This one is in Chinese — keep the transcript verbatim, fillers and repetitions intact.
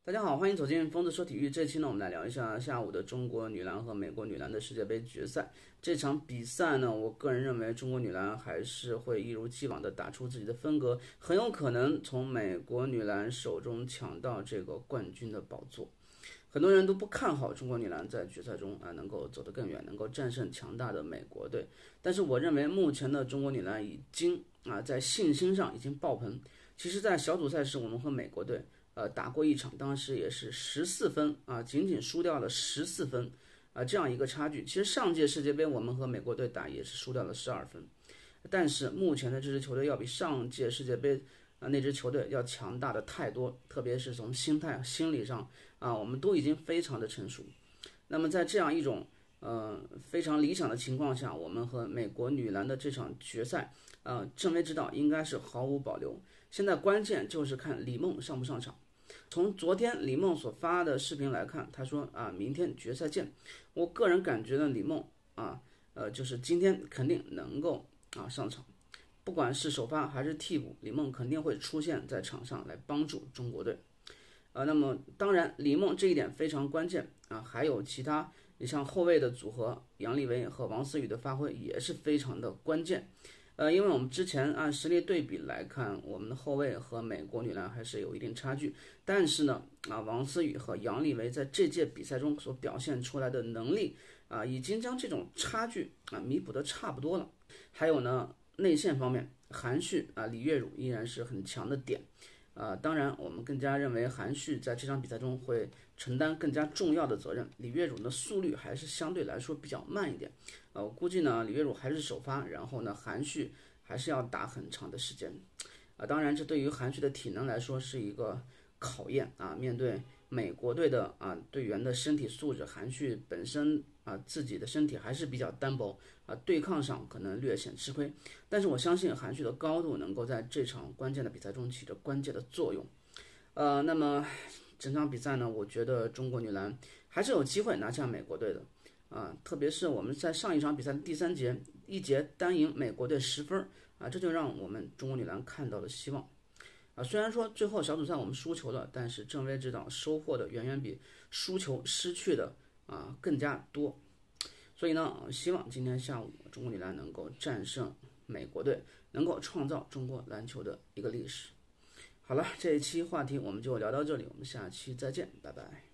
大家好，欢迎走进疯子说体育。这期呢，我们来聊一下下午的中国女篮和美国女篮的世界杯决赛。这场比赛呢，我个人认为中国女篮还是会一如既往的打出自己的风格，很有可能从美国女篮手中抢到这个冠军的宝座。很多人都不看好中国女篮在决赛中啊能够走得更远，能够战胜强大的美国队。但是我认为目前的中国女篮已经啊在信心上已经爆棚。其实，在小组赛时，我们和美国队呃打过一场，当时也是十四分啊，仅仅输掉了十四分啊这样一个差距。其实上届世界杯我们和美国队打也是输掉了十二分，但是目前的这支球队要比上届世界杯啊那支球队要强大的太多，特别是从心态、心理上啊，我们都已经非常的成熟。那么在这样一种呃非常理想的情况下，我们和美国女篮的这场决赛，呃，郑薇指导应该是毫无保留。现在关键就是看李梦上不上场。从昨天李梦所发的视频来看，他说啊，明天决赛见。我个人感觉呢，李梦啊，呃，就是今天肯定能够啊上场，不管是首发还是替补，李梦肯定会出现在场上来帮助中国队。啊，那么当然，李梦这一点非常关键啊，还有其他，你像后卫的组合，杨丽维和王思雨的发挥也是非常的关键。呃，因为我们之前按实力对比来看，我们的后卫和美国女篮还是有一定差距。但是呢，啊，王思雨和杨丽维在这届比赛中所表现出来的能力啊，已经将这种差距啊弥补的差不多了。还有呢，内线方面，韩旭啊、李月汝依然是很强的点。啊，当然，我们更加认为韩旭在这场比赛中会承担更加重要的责任。李月汝的速率还是相对来说比较慢一点，呃，我估计呢，李月汝还是首发，然后呢，韩旭还是要打很长的时间。啊，当然，这对于韩旭的体能来说是一个考验啊。面对美国队的啊队员的身体素质，韩旭本身啊自己的身体还是比较单薄啊，对抗上可能略显吃亏。但是我相信韩旭的高度能够在这场关键的比赛中起着关键的作用。呃，那么整场比赛呢，我觉得中国女篮还是有机会拿下美国队的啊，特别是我们在上一场比赛的第三节一节单赢美国队十分啊，这就让我们中国女篮看到了希望。啊，虽然说最后小组赛我们输球了，但是郑薇指导收获的远远比输球失去的啊更加多。所以呢，希望今天下午中国女篮能够战胜美国队，能够创造中国篮球的一个历史。好了，这一期话题我们就聊到这里，我们下期再见，拜拜。